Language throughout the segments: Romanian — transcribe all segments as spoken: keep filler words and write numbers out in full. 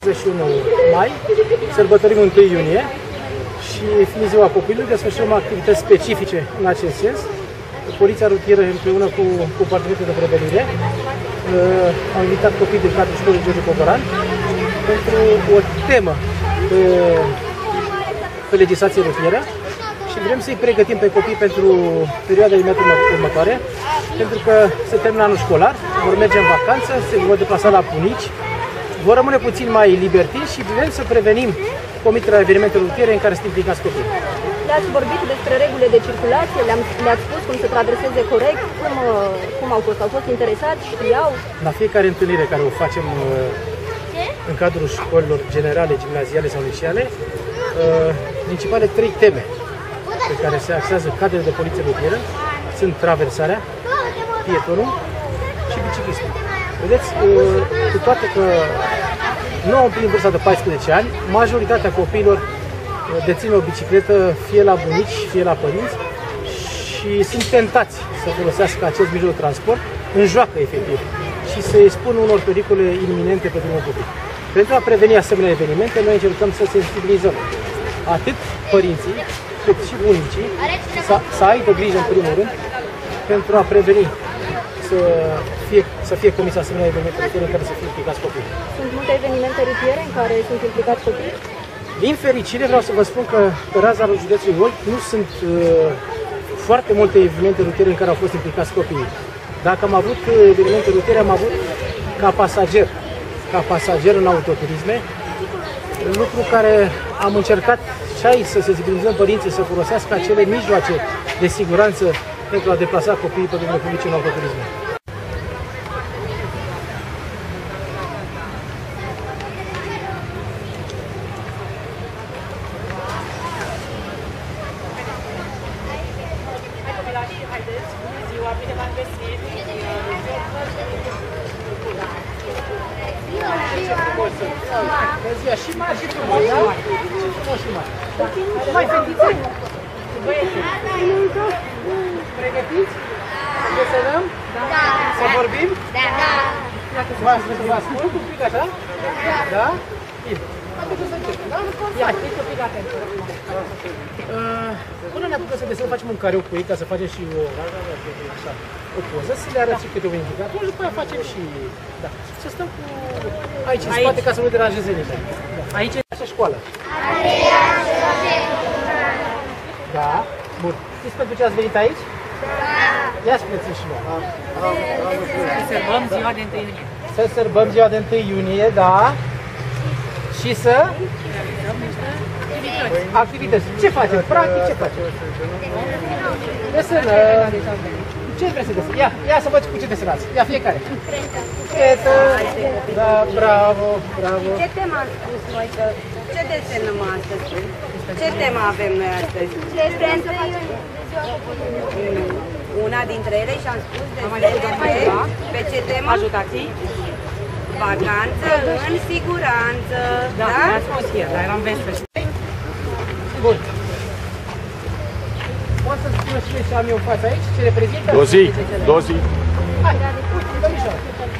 treizeci și unu mai, sărbătorim întâi iunie și fiind ziua copilului, desfășurăm activități specifice în acest sens. Poliția rutieră împreună cu compartimentul de prevenire uh, au invitat copii din cadrul școlii George Cogoran pentru o temă pe, pe legislație rutieră și vrem să-i pregătim pe copii pentru perioada imediat următoare, pentru că se termină anul școlar, vor merge în vacanță, se vor deplasa la bunici, vor rămâne puțin mai libertini și vrem să prevenim comiterea evenimentelor rutiere în care sunt implicați copii. Le-ați vorbit despre regulile de circulație, le-ați spus cum să traverseze corect, cum, cum au fost? Au fost interesați, știau? La fiecare întâlnire care o facem în cadrul școlilor generale, gimnaziale sau liceale, principale trei teme pe care se axează cadrele de poliție rutieră sunt traversarea, pietonul și biciclistul. Vedeți, cu toate că nu au împlinit vârsta de paisprezece ani, majoritatea copiilor dețin o bicicletă fie la bunici, fie la părinți și sunt tentați să folosească acest mijloc de transport în joacă efectiv și să expun unor pericole iminente pentru un copil. Pentru a preveni asemenea evenimente, noi încercăm să sensibilizăm atât părinții cât și bunicii să, să aibă grijă în primul rând pentru a preveni să fie, să fie comis asemenea evenimente în care să fie implicați copii. Sunt multe evenimente rutiere în care sunt implicați copii? Din fericire vreau să vă spun că pe raza județului Olt nu sunt uh, foarte multe evenimente rutiere în care au fost implicați copiii. Dacă am avut evenimente rutiere, am avut ca pasager, ca pasager în autoturisme, lucru care am încercat și aici să sensibilizăm părinții să folosească acele mijloace de siguranță pentru a deplasa copiii pe drumurile publice în autoturisme. Și mari și frumos, da? Și frumos și mari. Mai fetițe? Băieți? Pregătiți? Să desenăm? Da! Să vorbim? Da! Vă ascult un pic așa? Da? Bine. Haideți să începem, da? Ia, fiți un pic atent. Până ne apucăm să desenăm, facem un careu cu ei ca să facem și o, așa, o poză, să le arăt și câte un indicator și după aia facem și... Da. Să stăm cu... aici, în spate, ca să nu deranjeze nimeni. Da. Aici e așa școală. Da. Bun. Știți pentru ce ați venit aici? Da. Ia spuneți-mi și noi. Să sărbăm ziua de întâi iunie. Să sărbăm ziua de întâi iunie, da. Și să... activități. Ce facem? Practic, ce facem? Desenăm. Ce vreți să desenăm? Ia, ia să văd cu ce desenați. Ia fiecare. Chetă. Da, bravo, bravo. Ce temă am spus noi? Că ce desenăm astăzi? Ce temă avem noi astăzi? Despre întâi iunie. Una dintre ele și-am spus despre pe ce temă? Ajutații. Vacanță în siguranță. Da, mi-a spus el, dar eram vesel. Bun. Poți să spună și ce am eu în fața aici? Ce reprezintă? Dozi, dozi. Hai, uite, domnișoară.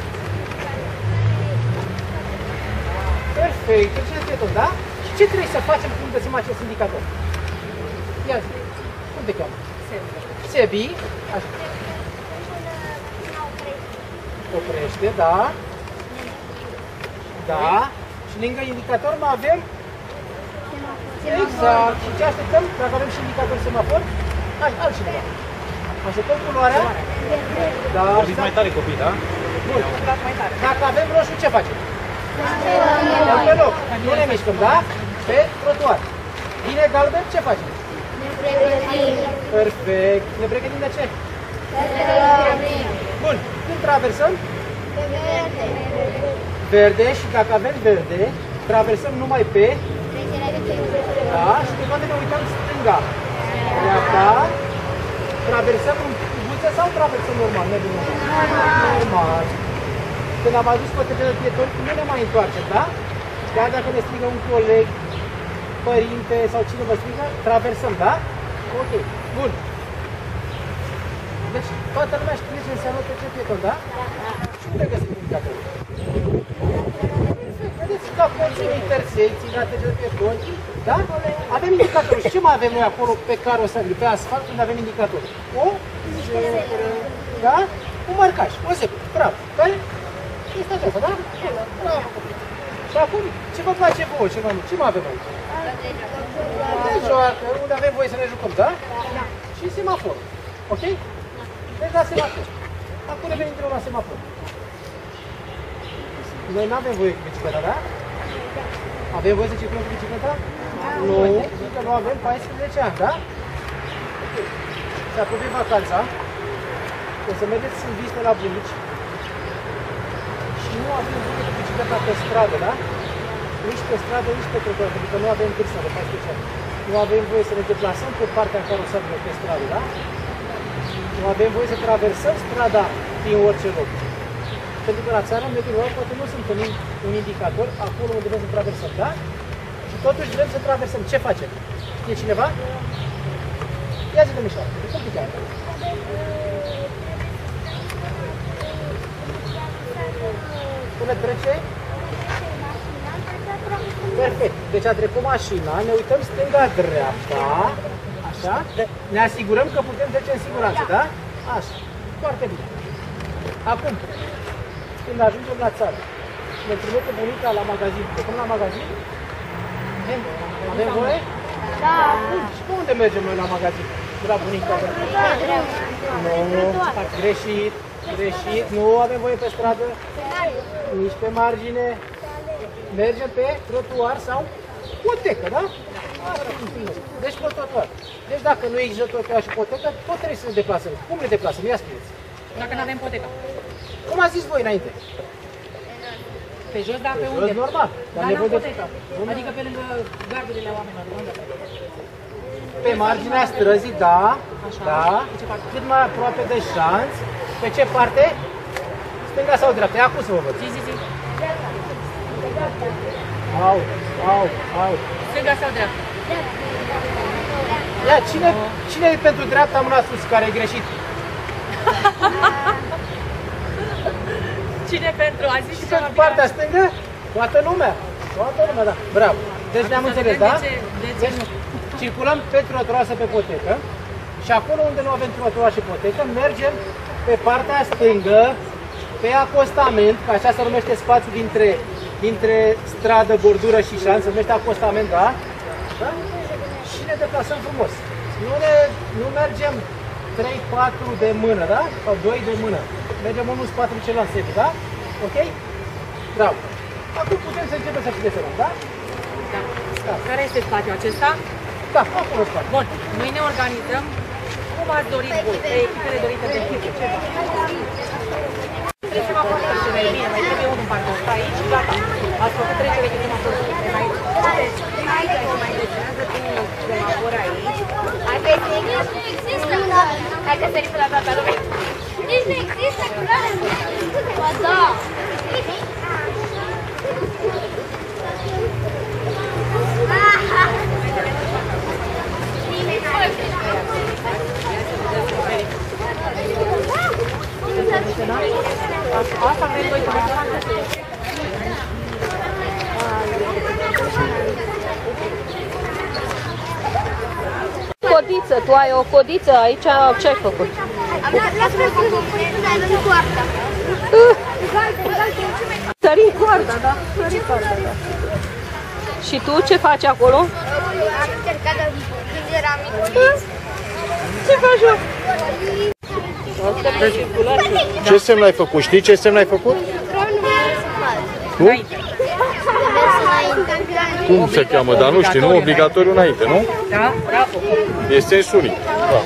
Perfect, deci este tot, da? Și ce trebuie să facem când găsim acest indicator? Ia zi, cum te cheamă? Sebi. Sebi, așa. Oprește, da. Da. Și lângă indicator mai avem? Exact. Și ce așteptăm? Dacă avem și indicator semafor? Hai, altcineva. Așteptăm culoarea? Da. Vorbiți mai tare copii, da? Bun. Dacă avem roșu, ce facem? Dăm pe loc. Nu ne mișcăm, da? Pe trotuar. Vine galben, ce facem? Ne pregătim. Perfect. Ne pregătim de ce? Bun. Când traversăm? Verde. Verde. Și dacă avem verde, traversăm numai pe... da? Și de toate ne uităm stânga. Dreapta. Traversăm în cubuță sau traversăm normal? Normal. Când am ajuns pe trecere de pietoni, nu ne mai întoarcem, da? Chiar dacă ne strigă un coleg, părinte sau cine vă strigă, traversăm, da? Ok, bun. Deci toată lumea știe ce înseamnă trecere de pietoni, da? Și unde găsim indicatorul? Vedeți că colțuri, intersecții, latele de pietoni, da? Avem indicatori. Și ce mai avem noi acolo pe caroserie, pe asfalt, când avem indicatori? O zebră, da? Un marcaj, o zebră, bravo. Care este aceasta, da? Bravo. Și acum, ce vă place vouă, ce mai mult? Ce mai avem aici? De joacă, unde avem voie să ne jucăm, da? Da. Și semafor, ok? Deci la semafor. Acum revenim din nou la semafor. Noi nu avem voie cu bicicleta, da? Avem voie să circulăm cu bicicleta? Nu, că nu avem paisprezece ani, da? Ok. Se apropie vacanța. O să mergeți în vizită la bunici. Și nu avem voie cu bicicleta pe stradă, da? Nici pe stradă, nici pe trotuar, pentru că nu avem vârsta de paisprezece ani. Nu avem voie să ne deplasăm pe partea în care o să avem pe stradă, da? Nu avem voie să traversăm strada prin orice loc. Pentru că la țară, mediul rural, poate nu sunt un indicator acolo unde vrem să traversăm, da? Și totuși vrem să traversăm. Ce facem? E cineva? Ia zi de mișoară, e complicat. Până trece? Perfect. Deci a trecut mașina, ne uităm stânga-dreapta, așa, ne asigurăm că putem trece în siguranță, da? Așa, foarte bine. Acum, când ajungem la țară, ne trimite bunica la magazin. Plecăm la magazin? Avem, avem voie? Da. Și pe unde mergem noi la magazin? De la bunica? Nu, greșit, greșit. Nu avem voie pe stradă, nici pe margine. Mergem pe trotuar sau potecă, da? Deci pe trotuar. Deci dacă nu există trotuar și potecă, tot trebuie să ne deplasăm. Cum ne deplasăm? Ia spuneți. Dacă nu avem potecă. Cum ați zis voi înainte? Pe jos, dar pe Pe unde? jos, normal. Dar Dar n-am nevoie de... potecă. Adică pe lângă gardurile oamenilor. Unde? Pe marginea străzii, da. Așa. Da. Pe ce parte? Cât mai aproape de șanț. Pe ce parte? Stânga sau dreapta? Ia acum să vă văd. Zi, zi, zi. Au, au, au. Stânga sau dreapta? Ia, cine, cine e pentru dreapta mâna sus, care e greșit? Cine pentru? A zis Și și pentru partea stângă? Toată lumea. Toată lumea, da. Bravo. Deci ne-am înțeles, da? De ce, de ce Deci nu? circulăm pe trotuar sau pe potecă și acolo unde nu avem trotuar și potecă, mergem pe partea stângă, pe acostament, că așa se numește spațiul dintre, dintre stradă, bordură și șanț, se numește acostament, da? Da? Și ne deplasăm frumos. Nu, ne, nu mergem trei patru de mână, da? Sau doi de mână. Mergem unul spatele celălalt set, da? Ok? Bravo. Acum putem să începem să și desenăm, da? Da. Da. Care este spațiul acesta? Da, acolo spate. Bun. Noi ne organizăm cum ați dorit voi, pe echipele dorite de echipă. Ceva. Trecem acolo pe scenele. Bine, mai trebuie unul în partea asta aici și gata. Ați făcut trecere de semafor aici. Mai desenează tu semafor aici. Hai că nu există. Hai că sărim pe la toată lumea. Nici nu există culoare. Ba da. Asta vrem voi să Codiță, tu ai o codiță aici, ce ai făcut? Lasă-mă să sărim coarda. Sărim coarda, da. Sărim coarda, da. Și tu ce faci acolo? Am încercat de când eram mic. Ce faci eu? Ce semn ai făcut? Știi ce semn ai făcut? Cum? Cum se cheamă? Dar nu știi, nu? Obligatoriu înainte, nu? Da? Bravo. E sens unic. Da.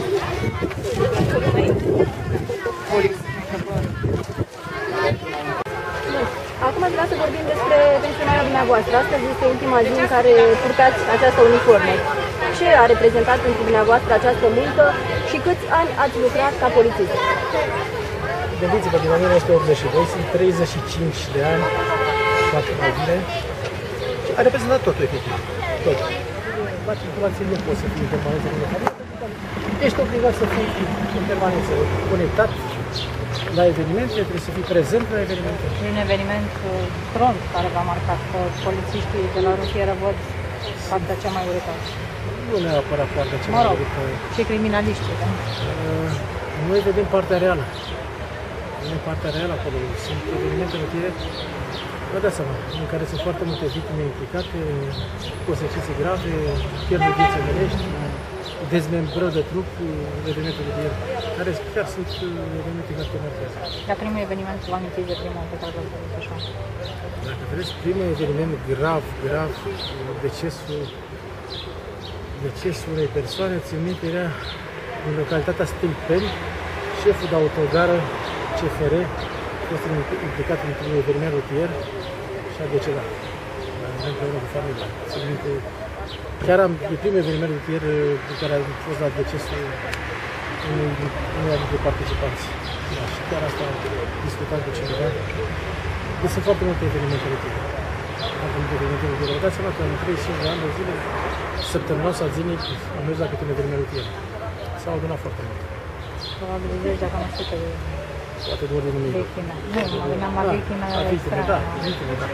Acum aș vrea să vorbim despre pensionarea dumneavoastră. Astăzi este ultima zi în care purtați această uniformă. Ce a reprezentat pentru dumneavoastră această muncă și câți ani ați lucrat ca polițist? Gândiți-vă, din o mie nouă sute optzeci și doi sunt treizeci și cinci de ani, patru zile. A reprezentat totul, efectiv. Tot. La circulație nu poți să fii în permanență în permanență. Ești obligat să fii în permanență conectat la evenimente, trebuie să fii prezent la evenimente. E un eveniment uh, front care v-a marcat, că polițiștii de la rutieră văd partea cea mai urâtă. Nu neapărat partea cea Mă mai rog, urâtă. și criminaliștii. Da? Uh, Noi vedem partea reală. Vedem partea reală acolo. Sunt evenimente rutiere, vă dați seama, în care sunt foarte multe victime implicate, consecințe grave, pierderi vieți omenești, dezmembrări de trup, evenimente rutiere, care chiar sunt evenimente care te marchează. Dar primul eveniment, vă amintiți de primul pe care l-ați văzut așa? Dacă vreți, primul eveniment grav, grav, decesul, decesul unei persoane, țin minte, era în localitatea Stâlpeni, șeful de autogară C F R a fost implicat într-un eveniment rutier și a decedat. Împreună cu familia. Țin minte, chiar am, e primul eveniment rutier în care a fost la decesul unuia dintre participanți. Da, și chiar asta am discutat cu cineva. Deci sunt foarte multe evenimente rutiere. Foarte multe evenimente rutiere. Vă dați seama că în treizeci și cinci de ani de zile, săptămânal sau zilnic, am mers la câte un eveniment rutier. S-au adunat foarte mult. Probabil zeci, dacă nu sute de Poate doar de nimic. victime. Nu, mă gândeam la victime La victime, da, extreme. victime, da.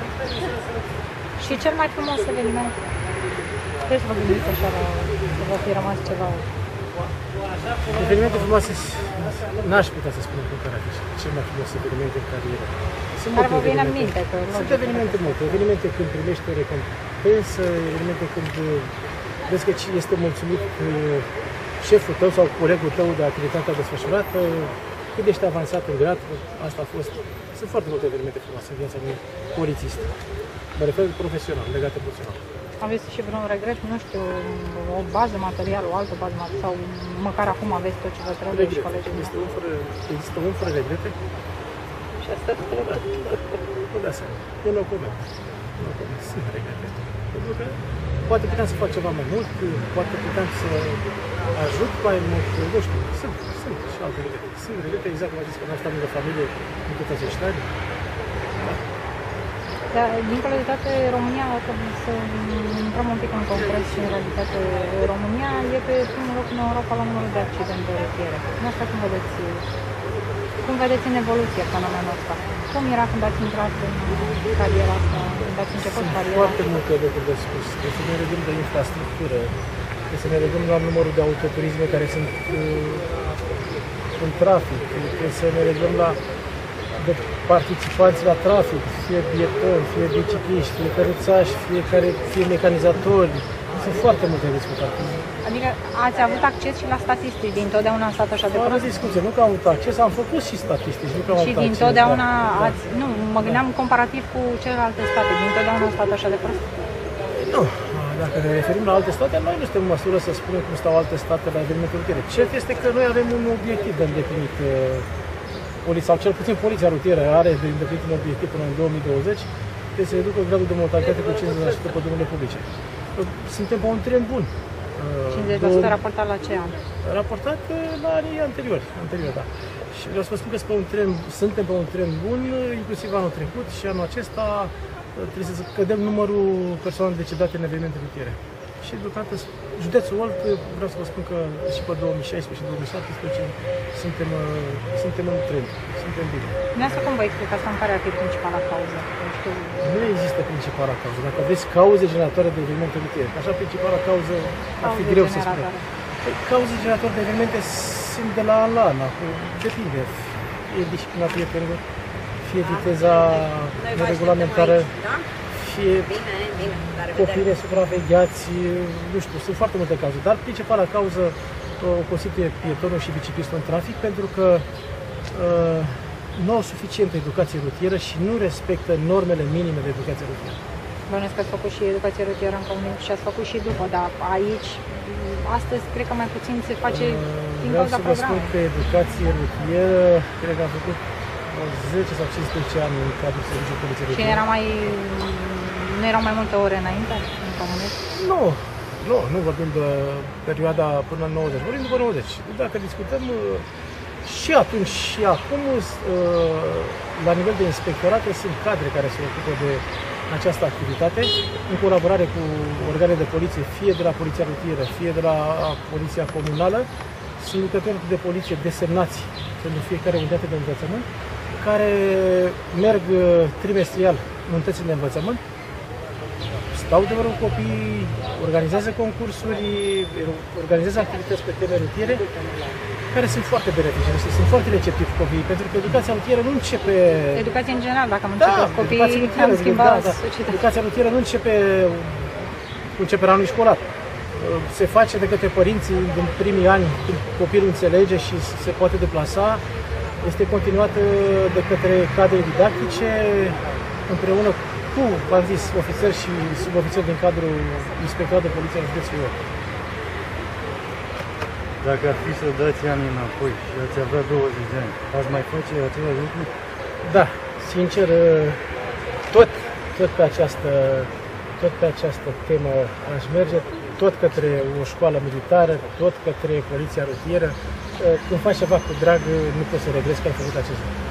Și cel mai frumos eveniment? Trebuie să vă gândiți așa la să vă fi rămas ceva. Evenimente frumoase, n-aș putea să spun cu care a fost cel mai frumos eveniment în carieră. Sunt Care multe vă vine în evenimente. minte, că Sunt logic. evenimente multe. Evenimente când primești o recompensă, evenimente când uh, vezi că este mulțumit uh, șeful tău sau colegul tău de activitatea desfășurată, cât ești avansat în grad, asta a fost. Sunt foarte multe evenimente frumoase în viața unui polițist. Mă refer profesional, legat emoțional. Aveți și vreun regret, nu știu, o bază materială, o altă bază materială, sau măcar acum aveți tot ce vă trebuie și Regret. colegii Este un fără, există un fără regrete. Și asta nu da seama. E locul meu. Locul meu. Sunt regrete. Pentru că poate puteam să fac ceva mai mult, poate puteam să ajut mai mult, nu știu, sunt, sunt și alte regrete. Sunt regrete, exact cum a zis că n-am stat lângă familie în toți acești ani. Dar, dincolo de toate, România, că să intrăm un pic în concret și în realitate, România e pe primul loc în Europa la numărul de accidente rutiere. Nu asta cum vedeți, cum vedeți în evoluție fenomenul ăsta? Cum era când ați intrat în cariera asta, când ați început Sunt cariera? foarte multe lucruri de spus. Trebuie să ne legăm de infrastructură, trebuie să ne legăm la numărul de autoturisme care sunt uh, în trafic, trebuie să ne legăm la de participanți la trafic, fie pietoni, fie bicicliști, fie căruțași, fiecare, fie mecanizatori. Sunt foarte multe de discutat. Adică ați avut acces și la statistici, dintotdeauna a stat așa de Fără prost? discuție, nu că am avut acces, am făcut și statistici, nu că am Și avut dintotdeauna acces, da. ați, nu, mă gândeam comparativ cu celelalte state, dintotdeauna a stat așa de prost? Nu. Dacă ne referim la alte state, noi nu suntem în măsură să spunem cum stau alte state la evenimente rutiere. Cert este că noi avem un obiectiv de îndeplinit. Poliția, sau cel puțin poliția rutieră are de îndeplinit un obiectiv până în două mii douăzeci, de să reducă gradul de mortalitate cu cincizeci la sută pe drumurile publice. Suntem pe un trend bun. cincizeci la sută raportat la ce an? Raportat la anii anteriori, anterior, da. Și vreau să vă spun că pe un trend, suntem pe un trend bun, inclusiv anul trecut și anul acesta trebuie să scădem numărul persoanelor decedate în evenimente rutiere. Și deocamdată județul Olt, vreau să vă spun că și pe două mii șaisprezece și două mii șaptesprezece suntem, suntem în trend, suntem bine. Dumneavoastră cum vă explicați în care ar fi principala cauză? Nu știu. Nu există principala cauză. Dacă aveți cauze generatoare de evenimente rutiere, așa principala cauză ar fi Cauze greu să generatoare. spunem. Cauze generatoare de evenimente sunt de la an la an, depinde. Fie disciplina prietenilor, fie viteza neregulamentară, fie copiii supravegheați, nu știu, sunt foarte multe cauze, dar principala cauză o constituie pietonul și biciclistul în trafic, pentru că uh, nu au suficientă educație rutieră și nu respectă normele minime de educație rutieră. Bănuiesc că ați făcut și educație rutieră în comun și ați făcut și după, dar aici, astăzi, cred că mai puțin se face din Vreau cauza să vă spun programului. că educație rutieră, cred că am făcut zece sau cincisprezece ani în cadrul serviciului poliției Și rutiere. era mai, nu erau mai multe ore înainte în comunism? Nu, nu, nu vorbim de perioada până în nouăzeci, vorbim după nouăzeci. Dacă discutăm și atunci și acum, la nivel de inspectorate, sunt cadre care se ocupă de această activitate, în colaborare cu organe de poliție, fie de la Poliția Rutieră, fie de la Poliția Comunală, sunt lucrători de poliție desemnați pentru fiecare unitate de învățământ, care merg trimestrial în unitățile de învățământ, stau de vorbă cu copiii, organizează concursuri, organizează activități pe teme rutiere, care sunt foarte benefice, sunt foarte receptivi copiii, pentru că educația rutieră nu începe... Educația în general, dacă am da, început copiii, am schimbat da, da. societatea. Educația rutieră nu începe cu începerea anului școlar. Se face de către părinții din primii ani, când copilul înțelege și se poate deplasa. Este continuată de către cadre didactice, împreună cu, v-am zis, ofițeri și subofițeri din cadrul Inspectoratului de Poliție în județul Iași. Dacă ar fi să dați anii înapoi și ați avea douăzeci de ani, ați mai face același lucru? Da, sincer, tot, tot, pe această, tot pe această temă aș merge, tot către o școală militară, tot către poliția rutieră. Când faci ceva cu drag, nu poți să regrezi că ai făcut acest lucru.